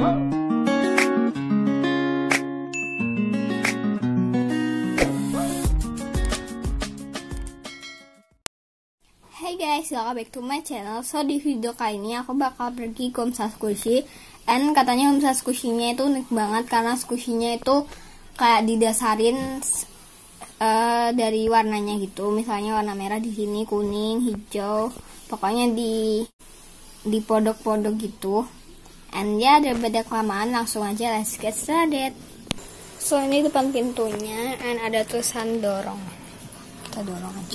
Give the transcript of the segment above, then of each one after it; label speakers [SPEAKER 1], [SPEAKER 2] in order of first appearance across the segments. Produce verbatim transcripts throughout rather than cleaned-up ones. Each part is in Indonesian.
[SPEAKER 1] Hai guys, welcome back to my channel. So di video kali ini aku bakal pergi ke Homestay Squishy. And katanya Homestay Squishy-nya itu unik banget karena squishy-nya itu kayak didasarin uh, dari warnanya gitu. Misalnya warna merah di sini, kuning, hijau, pokoknya di di podok-podok gitu. And ya daripada kelamaan, langsung aja let's get started. So ini depan pintunya, and ada tulisan dorong. Kita dorong aja.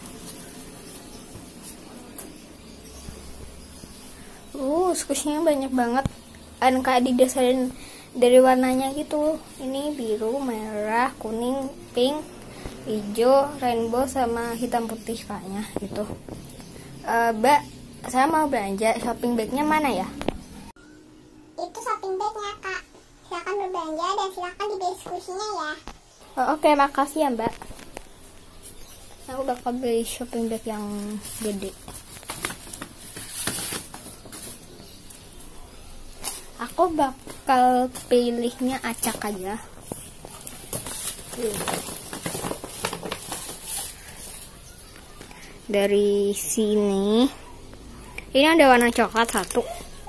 [SPEAKER 1] Uh, squishy-nya banyak banget. Dan kayak didasarin dari warnanya gitu. Ini biru, merah, kuning, pink, hijau, rainbow, sama hitam putih kayaknya gitu. Uh, Mbak, saya mau belanja. Shopping bag-nya mana ya?
[SPEAKER 2] Itu shopping bag-nya, Kak. Silakan berbelanja dan silakan dibeli squishy-nya ya.
[SPEAKER 1] Oh, oke, okay, makasih ya, Mbak. Aku bakal beli shopping bag yang gede. Aku bakal pilihnya acak aja. Dari sini, ini ada warna coklat satu.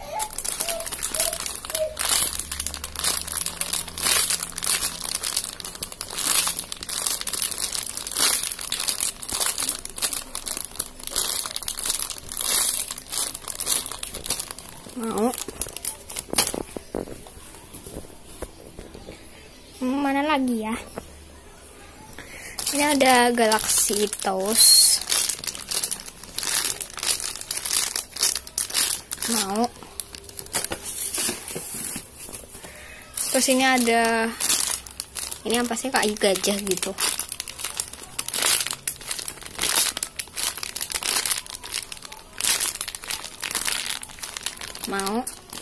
[SPEAKER 1] Mau? Mana lagi ya? Ini ada Galaxy Toast. Mau. Terus ini ada, ini apa sih, kayak gajah gitu. Mau.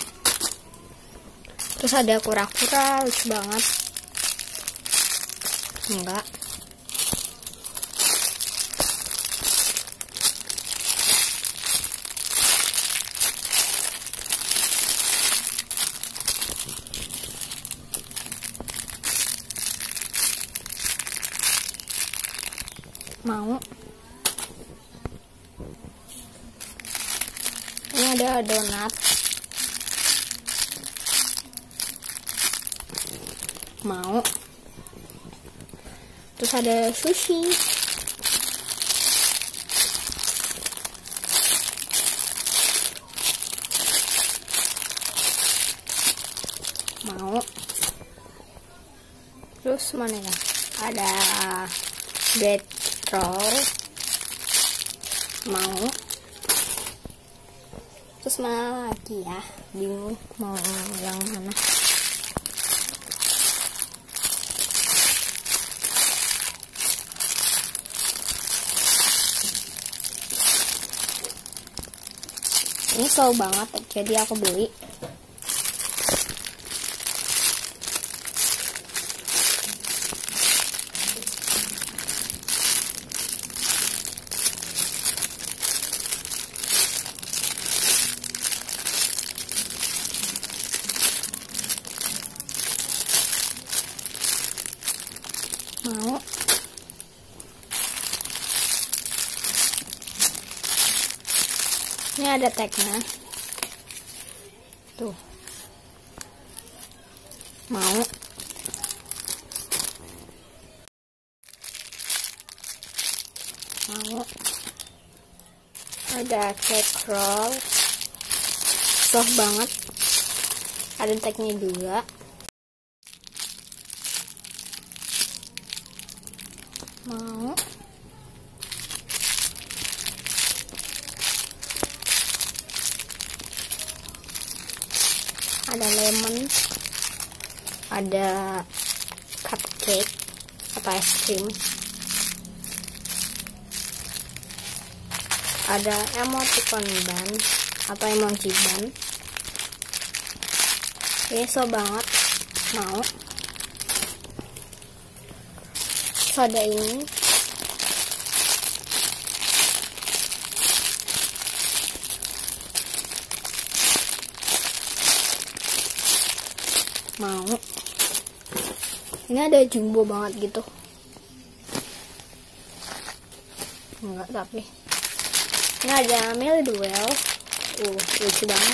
[SPEAKER 1] Terus ada kura-kura, lucu banget. Enggak. Mau. Ini ada donat. Mau. Terus ada sushi. Mau. Terus mana ya? Ada bread roll. Mau. Terus mana lagi ya? Bingung mau yang mana. Ini slow banget, jadi aku beli. Mau. Ini ada tagnya. Tuh. Mau. Mau. Ada cake roll. Soft banget. Ada tagnya juga. Mau. Ada lemon, ada cupcake atau es krim, ada emoticon ban atau emoji ban. Ini so banget. Mau. So ada ini. Mau. Ini ada jumbo banget gitu. Enggak, tapi ini ada Melly Duel. Uh, lucu banget.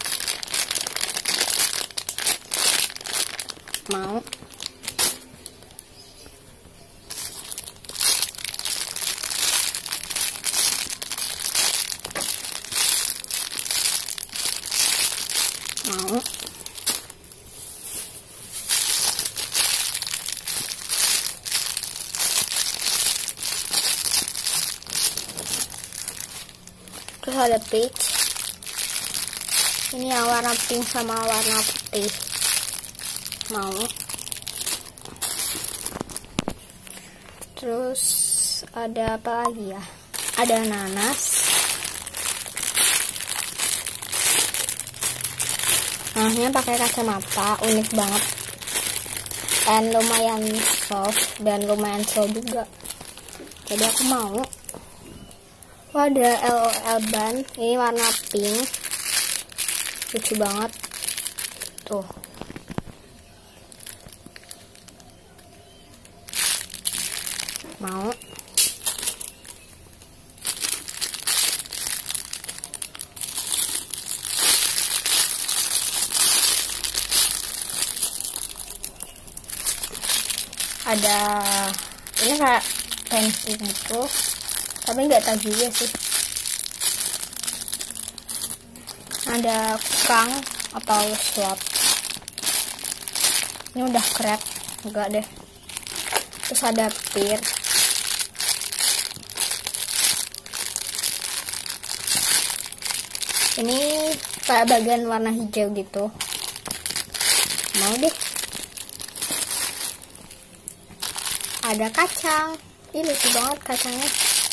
[SPEAKER 1] Mau. Mau. Terus ada peach. Ini yang warna pink sama warna putih. Mau. Terus ada apa lagi ya? Ada nanas. Nanasnya pakai kacamata, unik banget. Dan lumayan soft dan lumayan slow juga. Jadi aku mau. Oh, ada L O L ban. Ini warna pink. Lucu banget. Tuh. Mau. Ada ini kayak pensil gitu, tapi nggak tahu juga sih. Ada kukang atau slot. Ini udah crab, enggak deh. Terus ada pear. Ini kayak bagian warna hijau gitu. Mau deh. Ada kacang. Ini lucu banget kacangnya.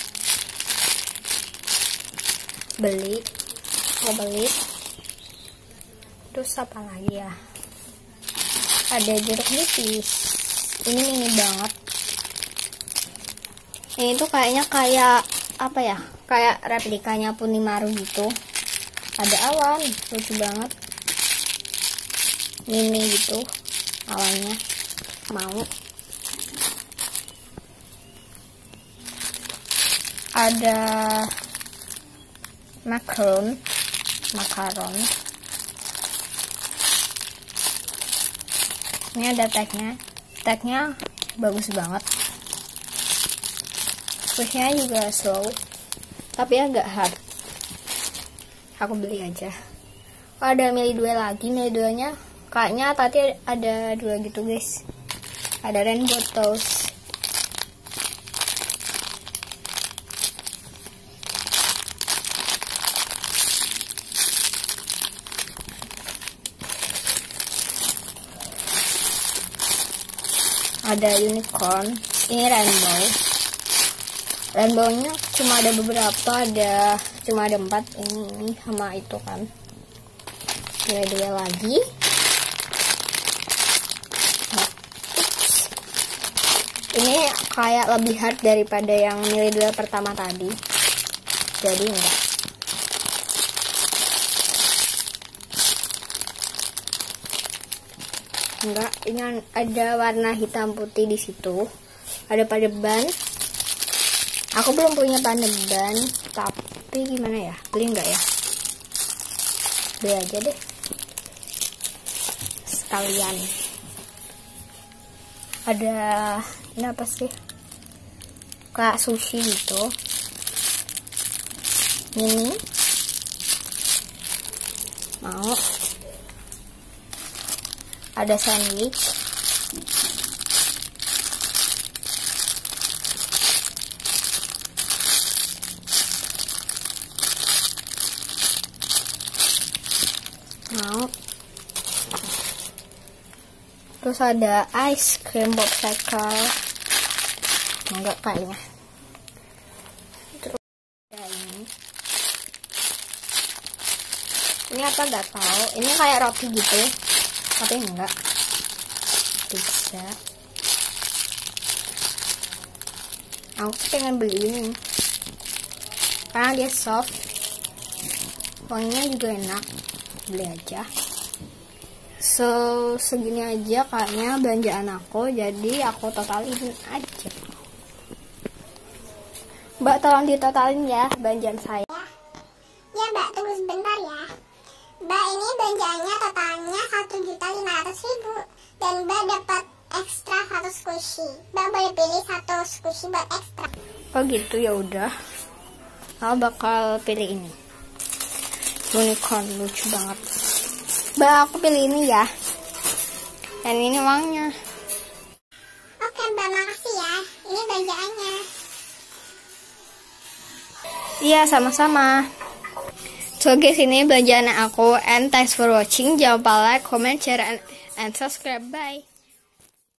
[SPEAKER 1] Beli. Mau beli. Terus apa lagi ya? Ada jeruk nipis. Ini mini banget. Ini tuh kayaknya kayak apa ya? Kayak replikanya Punimaru gitu. Ada awan, lucu banget. Mini gitu awannya. Mau. Ada makaron, makaron. Ini ada tagnya, tagnya bagus banget. Squishnya juga slow, tapi agak hard. Aku beli aja. Oh, ada Melly Duel lagi, Melly Duelnya kayaknya tadi ada dua gitu guys. Ada Rainbow Toast. Ada unicorn, ini rainbow. Rainbownya cuma ada beberapa, ada cuma ada empat, ini, ini sama itu kan. Ini dua lagi. Nah, ini kayak lebih hard daripada yang Melly Duel pertama tadi. Jadi enggak. Enggak, ini ada warna hitam putih di situ. Ada padeban. Aku belum punya padeban, tapi gimana ya? Beli enggak ya? Beli aja deh. Sekalian. Ada ini apa sih? Kayak sushi gitu. Ini. Mau. Ada sandwich. Mau. Terus ada ice cream popsicle. Enggak kayaknya. Terus ada ini. Ini apa nggak tahu. Ini kayak roti gitu. Tapi enggak. Pizza. Aku pengen beli ini karena dia soft, wanginya juga enak. Beli aja. So, segini aja kayaknya belanjaan aku, jadi aku totalin aja. Mbak, tolong ditotalin ya belanjaan saya.
[SPEAKER 2] Ya Mbak, tunggu sebentar ya. Mbak, ini belanjaannya totalnya satu juta lima ratus ribu. Dan Mbak dapat ekstra satu squishy. Mbak boleh pilih satu squishy buat ekstra.
[SPEAKER 1] Oh gitu, ya udah. Aku bakal pilih ini. Unicorn lucu banget. Mbak, aku pilih ini ya. Dan ini uangnya.
[SPEAKER 2] Oke Mbak, makasih ya. Ini belanjaannya.
[SPEAKER 1] Iya, sama-sama. So guys, ini belanjaan aku. And thanks for watching. Jangan lupa like, comment, share, and, and subscribe. Bye.